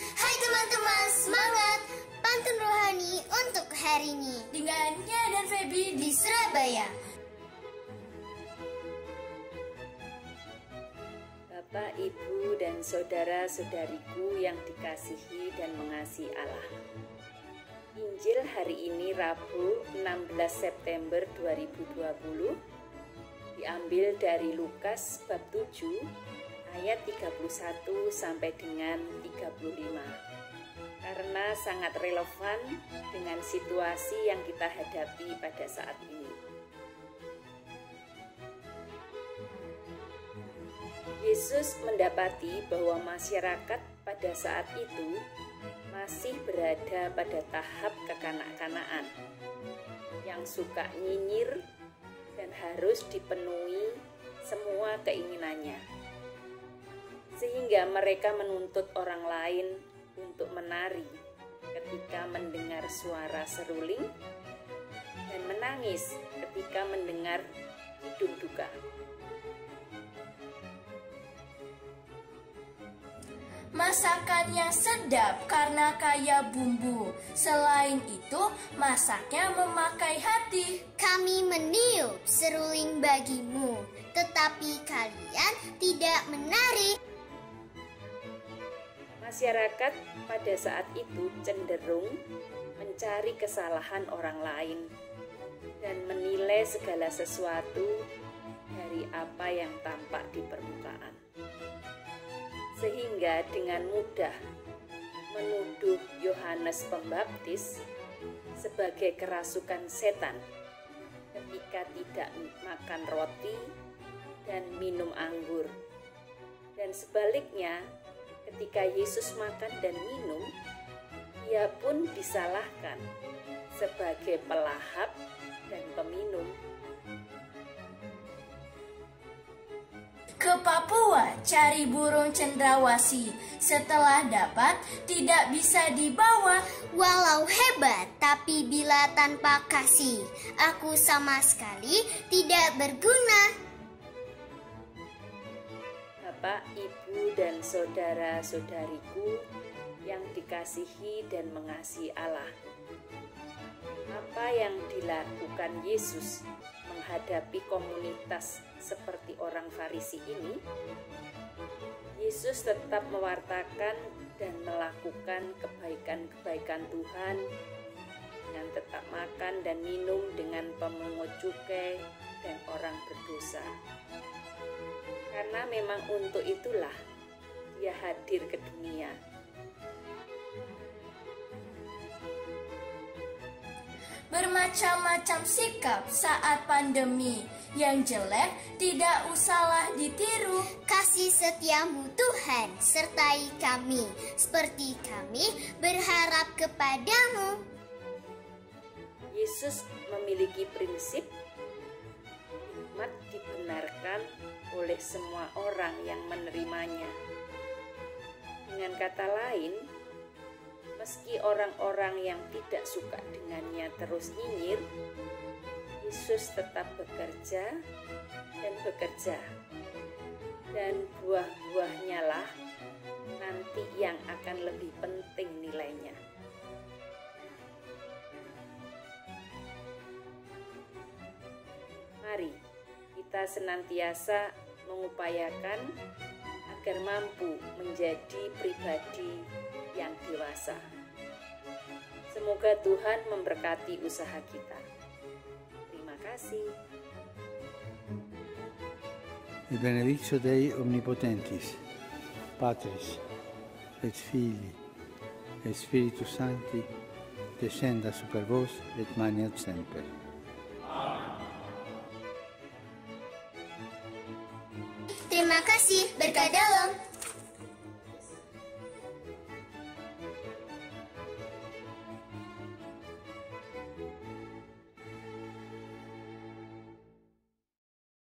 Hai teman-teman, semangat! Pantun rohani untuk hari ini dengan Nia dan Feby di Surabaya. Bapak, Ibu, dan saudara-saudariku yang dikasihi dan mengasihi Allah. Injil hari ini Rabu 16 September 2020 diambil dari Lukas bab 7 ayat 31 sampai dengan 35. Karena sangat relevan dengan situasi yang kita hadapi pada saat ini. Yesus mendapati bahwa masyarakat pada saat itu masih berada pada tahap kekanak-kanaan yang suka nyinyir dan harus dipenuhi semua keinginannya. Sehingga mereka menuntut orang lain untuk menari ketika mendengar suara seruling dan menangis ketika mendengar kidung duka. Masakannya sedap karena kaya bumbu. Selain itu, masaknya memakai hati. Kami meniup seruling bagimu, tetapi kalian tidak menari. Masyarakat pada saat itu cenderung mencari kesalahan orang lain dan menilai segala sesuatu dari apa yang tampak di permukaan. Sehingga dengan mudah menuduh Yohanes Pembaptis sebagai kerasukan setan ketika tidak makan roti dan minum anggur. Dan sebaliknya, ketika Yesus makan dan minum, ia pun disalahkan sebagai pelahap dan peminum. Ke Papua cari burung cendrawasih. Setelah dapat, tidak bisa dibawa. Walau hebat, tapi bila tanpa kasih, aku sama sekali tidak berguna. Bapak, Ibu, dan saudara-saudariku yang dikasihi dan mengasihi Allah. Apa yang dilakukan Yesus menghadapi komunitas seperti orang Farisi ini, Yesus tetap mewartakan dan melakukan kebaikan-kebaikan Tuhan dengan tetap makan dan minum dengan pemungut cukai dan orang berdosa. Karena memang untuk itulah Dia hadir ke dunia. Bermacam-macam sikap saat pandemi. Yang jelek tidak usahlah ditiru. Kasih setiamu Tuhan sertai kami, seperti kami berharap kepadamu. Yesus memiliki prinsip hikmat dibenarkan oleh semua orang yang menerimanya. Dengan kata lain, meski orang-orang yang tidak suka dengannya terus nyinyir, Yesus tetap bekerja dan bekerja. Dan buah-buahnya lah nanti yang akan lebih penting nilainya. Mari kita senantiasa mengupayakan agar mampu menjadi pribadi yang dewasa. Semoga Tuhan memberkati usaha kita. Terima kasih. Il benedictio Dei Omnipotentis, Patris, et Filii, et Spiritus Sancti, descenda super vos et maneat semper. Terima kasih, berkah dalam.